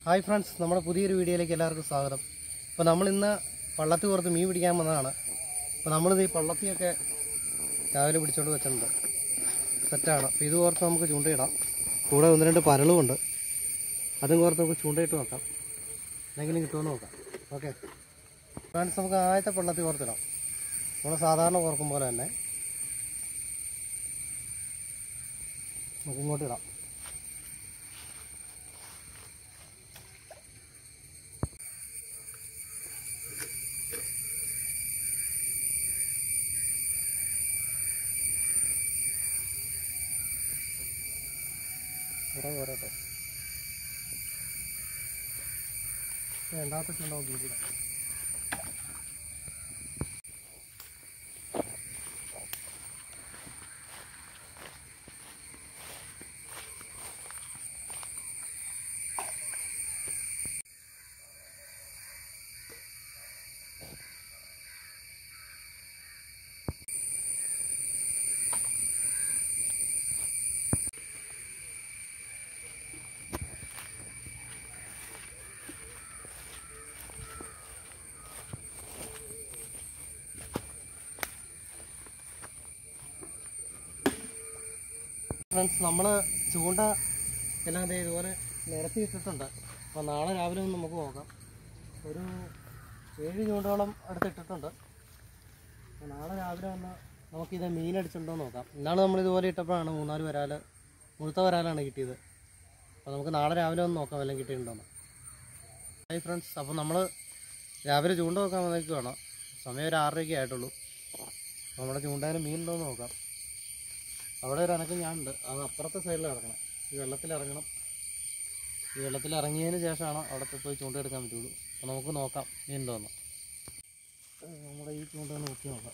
Hi friends, നമ്മുടെ പുതിയൊരു വീഡിയോയിലേക്ക് എല്ലാവർക്കും സ്വാഗതം. അപ്പോൾ നമ്മളിന്ന് പള്ളത്തി പുറത്ത് മീൻ പിടിക്കാൻ വന്നതാണ്. അപ്പോൾ നമ്മളിത് ഈ പള്ളത്തിയൊക്കെ രാവിലെ പിടിച്ചോണ്ട് വെച്ചിട്ടുണ്ട്, സെറ്റാണ്. അപ്പോൾ ഇത് ഓർത്ത് നമുക്ക് ചൂണ്ടയിടാം. കൂടെ ഒന്ന് രണ്ട് പരളുമുണ്ട്, അതും ഓർത്ത് നമുക്ക് ചൂണ്ടയിട്ട് നോക്കാം, എന്തെങ്കിലും കിട്ടുമെന്ന് നോക്കാം. ഓക്കെ ഫ്രണ്ട്സ്, നമുക്ക് ആദ്യത്തെ പള്ളത്തി ഓർത്തിടാം. നമ്മൾ സാധാരണ ഓർക്കും പോലെ തന്നെ നമുക്ക് ഇങ്ങോട്ടിടാം. പോരാട്ടോ, രണ്ടാമത്തെ ചുണ്ടാവും കൂടിയിടാം. ഫ്രണ്ട്സ്, നമ്മൾ ചൂണ്ട എല്ലാം ഇതുപോലെ നിരത്തി ഇട്ടിട്ടുണ്ട്. അപ്പോൾ നാളെ രാവിലെ ഒന്ന് നമുക്ക് നോക്കാം. ഒരു 7 ചൂണ്ടോളം അടുത്തിട്ടിട്ടുണ്ട്. അപ്പോൾ നാളെ രാവിലെ വന്ന് നമുക്കിത് മീനടിച്ചുണ്ടോ നോക്കാം. ഇന്നാണ് നമ്മളിതുപോലെ ഇട്ടപ്പോഴാണ് 3-4 വരാൽ, മുഴുത്ത വരാലാണ് കിട്ടിയത്. അപ്പോൾ നമുക്ക് നാളെ രാവിലെ ഒന്ന് നോക്കാം എല്ലാം കിട്ടിയിട്ടുണ്ടോന്ന്. ഹായ് ഫ്രണ്ട്സ്, അപ്പോൾ നമ്മൾ രാവിലെ ചൂണ്ട നോക്കാൻ വന്നേക്കുവാണ്. സമയം ഒരു 6:30 ആയിട്ടുള്ളൂ. നമ്മുടെ ചൂണ്ടയിൽ മീനുണ്ടോയെന്ന് നോക്കാം. അവിടെ ഒരു അനക്കം ഞാനുണ്ട്, അത് അപ്പുറത്തെ സൈഡിൽ ഇറങ്ങണം. ഈ വെള്ളത്തിലിറങ്ങണം. ഈ വെള്ളത്തിലിറങ്ങിയതിന് ശേഷമാണ് അവിടെ പോയി ചൂണ്ട എടുക്കാൻ പറ്റുള്ളൂ. അപ്പോൾ നമുക്ക് നോക്കാം മീനുണ്ടോയെന്ന്. നമ്മുടെ ഈ ചൂണ്ട നോക്കി നോക്കാം.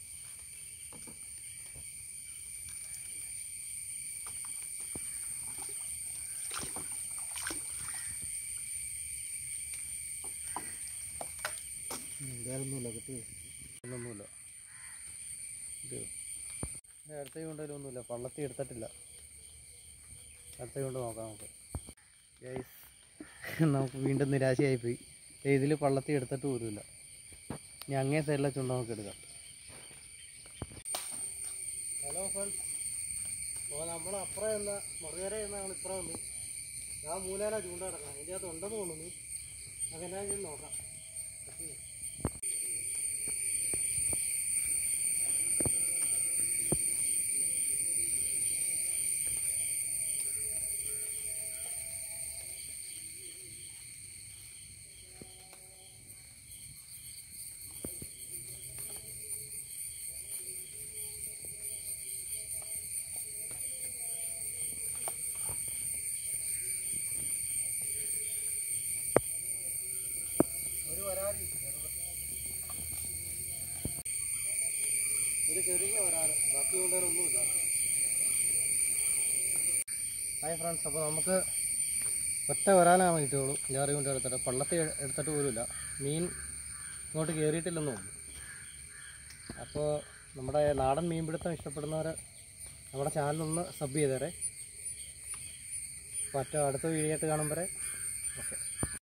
വേറൊന്നുമില്ല, കിട്ടി ഒന്നുമില്ല. അടുത്ത ചൂണ്ടയിലൊന്നുമില്ല, പള്ളത്തി എടുത്തിട്ടില്ല. അടുത്ത ചൂണ്ട നോക്കാം നമുക്ക്. ഗൈസ്, നമുക്ക് വീണ്ടും നിരാശയായിപ്പോയി. ഇതിൽ പള്ളത്തി എടുത്തിട്ട് പോലുമില്ല. ഇനി അങ്ങേ സൈഡിലെ ചൂണ്ട നമുക്ക് എടുക്കാം. ഹലോ ഫ്രണ്ട്സ്, അപ്പോൾ നമ്മൾ അപ്പുറം എന്ന മറുകര എന്നാണ് ഇപ്പുറം വന്നു. ആ മൂലേല ചൂണ്ട കിടക്കണം. അതിൻ്റെ അകത്ത് ഉണ്ടെന്ന് തോന്നുന്നു. അതെല്ലാം ചെയ്ത് നോക്കാം. ഒരു ചെറിയ വരാറ്, ബാക്കി കൊണ്ടുവരൊന്നുമില്ല. ഹായ് ഫ്രണ്ട്സ്, അപ്പോൾ നമുക്ക് ഒറ്റ വരാനാണ് കിട്ടുകയുള്ളൂ. ജാറി കൊണ്ട് എടുത്തിട്ട് പള്ളത്തി എടുത്തിട്ട് പോലുമില്ല. മീൻ ഇങ്ങോട്ട് കയറിയിട്ടില്ലെന്ന് തോന്നുന്നു. അപ്പോൾ നമ്മുടെ നാടൻ മീൻപിടുത്തം ഇഷ്ടപ്പെടുന്നവർ നമ്മുടെ ചാനലൊന്ന് സബ് ചെയ്തേരെ. അപ്പോൾ അടുത്ത വീഡിയോ ആയിട്ട് കാണുമ്പോൾ